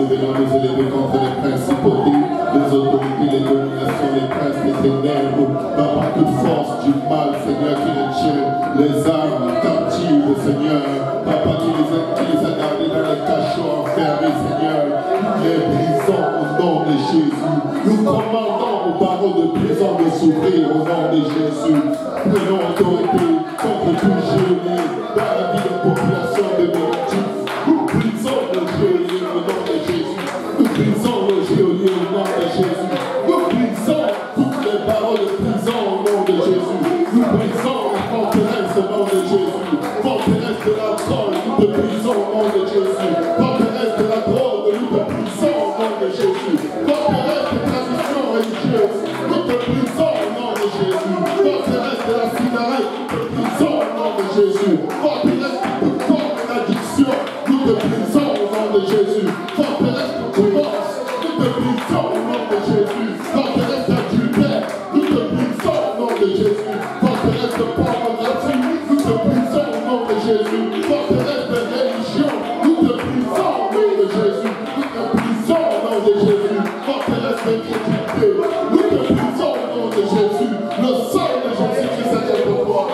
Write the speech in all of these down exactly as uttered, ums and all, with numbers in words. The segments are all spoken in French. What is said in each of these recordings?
nous venons nous élever contre les principautés, les autorités, les dominations, les princes, les ténèbres, par toute force du mal, Seigneur, qui les tient, les âmes captives, Seigneur, Papa, qui les a, qui les a gardés dans les cachots enfermés, Seigneur, les brisons au nom de Jésus. Nous commandons aux paroles de prison de s'ouvrir au nom de Jésus. Prenons autorité contre tout geôlier dans la vie de population de Méditerranée. Nous brisons le geôlier au nom de Jésus. Nous brisons le geôlier au nom de Jésus. Nous brisons toutes les paroles de prison au nom de Jésus. Nous brisons la forteresse au nom de Jésus. Forteresse de l'alcool, nous te brisons au nom de Jésus. Forteresse de la drogue, nous te brisons au nom de Jésus. Forteresse de tradition religieuse, nous te brisons au nom de Jésus. Forteresse de la cigarette, nous te brisons au nom de Jésus. Forteresse de corps et d'addiction, nous te brisons au nom de Jésus. Forteresse de divorce, nous te brisons au nom de Jésus. Forteresse d'adultère, nous te brisons au nom de Jésus. Forteresse de pornographie, nous te brisons au nom de Jésus. Forteresse de religion, nous te brisons au nom de Jésus. Nous te brisons au nom de Jésus. Forteresse d'incrédulité, nous te brisons au nom de Jésus. Le sang de Jésus-Christ est contre toi.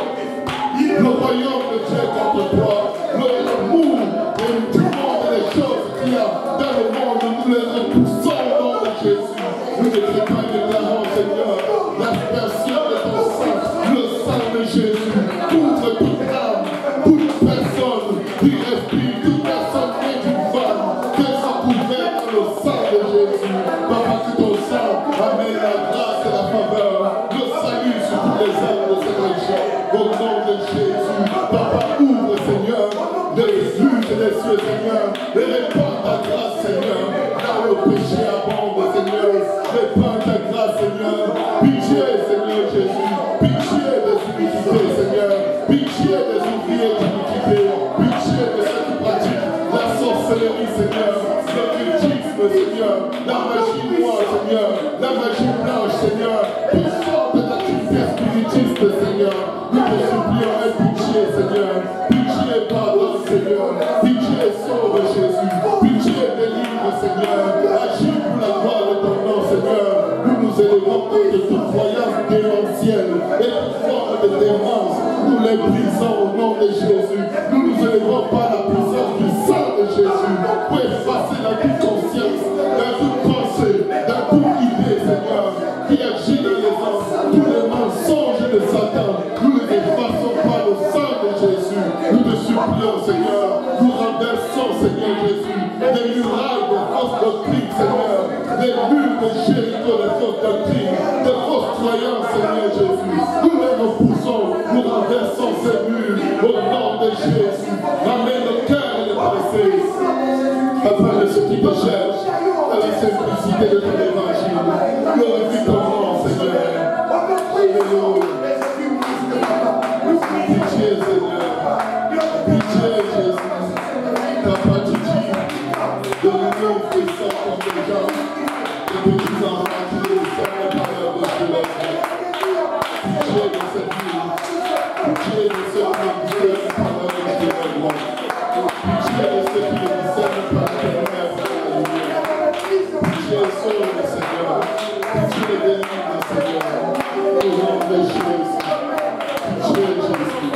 Le royaume de Dieu est contre toi. L'amour et tout le monde et les choses qu'il y a dans le monde, nous les repoussons au nom de Jésus. Nous décrétons et déclarons, Seigneur, l'aspersion de ton sang, le sang de Jésus, contre toute âme, toute personne qui respire, toute personne qui est une femme, qu'elle soit couverte dans le sang de Jésus. Papa, que ton sang amène la grâce et la faveur, le salut sur tous les âmes de cette région. Au nom de Jésus, Papa, ouvre, Seigneur, les yeux et les cieux, Seigneur, et répands ta grâce, Seigneur, dans le péché abonde, Seigneur, répands ta grâce, Seigneur, pitié, Seigneur Jésus, pitié des humilités, Seigneur, pitié des ouvriers d'iniquité, pitié de ceux qui pratiquent la sorcellerie, Seigneur, l'occultisme, Seigneur, la magie noire, Seigneur, la magie blanche, Seigneur, toutes sortes d'activités spiritistes, Seigneur, nous te supplions et pitié, Seigneur, pitié, pardon, Seigneur, pitié, sauve Jésus, pitié, délivre, Seigneur, agis pour la gloire de ton nom, Seigneur, nous nous élevons contre toute croyance démentielle et toute forme de démence, nous les brisons au nom de Jésus, nous nous élevons par la puissance du sang de Jésus, pour effacer la toute conscience, la toute pensée, la toute idée, Seigneur, qui agit dans les hommes, tous les mensonges de Satan, nous les effaçons par le sang de Jésus, nous te supplions, Seigneur, nous renversons, Seigneur Jésus, des murailles de fausses doctrines, Seigneur, des murs de Jéricho, de fausses doctrines, de fausses croyances, Seigneur Jésus, nous les repoussons, nous renversons ces murs au nom de Jésus, ramène le cœur et le passé, afin de ceux qui te cherchent, à la simplicité de ton évangile, glorifie ton nom, Seigneur, Alléluia. Pitié, Seigneur. Pitié, Jésus. Papa, tu dis de l'union puissante contre les gens, les petits enfants qui ne savent la parole de Dieu. Pitié de cette ville. Pitié de ceux qui ne discernent la parole de Dieu. Pitié de ceux qui ne discernent pas la lumière de la lumière. Pitié, sauve, Seigneur. Pitié, délivre, Seigneur. Au nom de Jésus. Pitié, Jésus.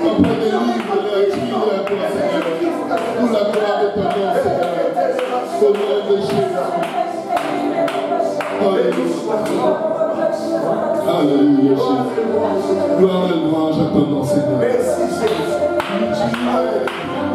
Papa, délivre-les, écris-les à toi, Seigneur. Pour la gloire de ton nom, Seigneur. Au nom de Jésus. Alléluia. Alléluia, Jésus. Gloire et louange à ton nom, Seigneur. Merci, Jésus.